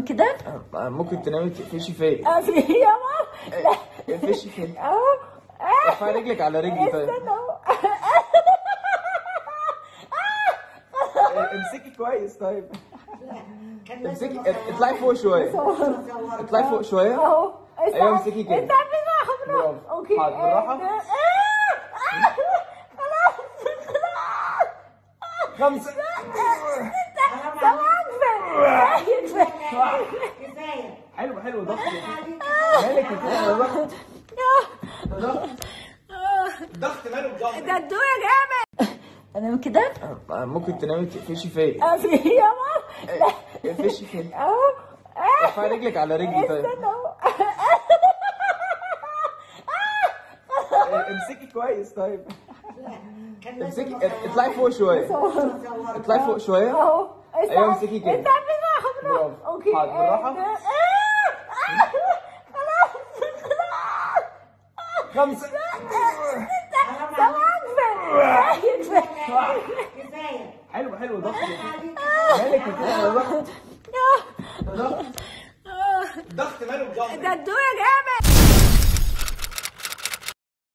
انام كده؟ ممكن تنامي تقفشي فيا. يا ماما لا اقفشي فيا. اهو. ارفعي رجلك على رجلي طيب. استنى اهو. امسكي كويس طيب. امسكي اطلعي فوق شويه. اطلعي فوق شويه. اهو. ايوه امسكي كده. استنى بالراحه بالراحه. برافو. اوكي حاضر بالراحه. خمسة. حلو حلو ضغط. مالك كده ضغط. ضغط ماله بضغط. ده الدنيا جامد. انام كده؟ ممكن تنامي تقفشي فيا. يا ماما لا اقفشي فيا. اهو. ارفعي رجلك على رجلي طيب. استنى اهو. امسكي كويس طيب. امسكي اطلعي فوق شويه. اطلعي فوق شويه. اهو. ايوه امسكي كده. استنى بالراحه بالراحه. برافو. اوكي حاضر بالراحه. خمسة. حلو حلو ضغط. مالك كده ضغط. ضغط ماله بضغط. ده الدنيا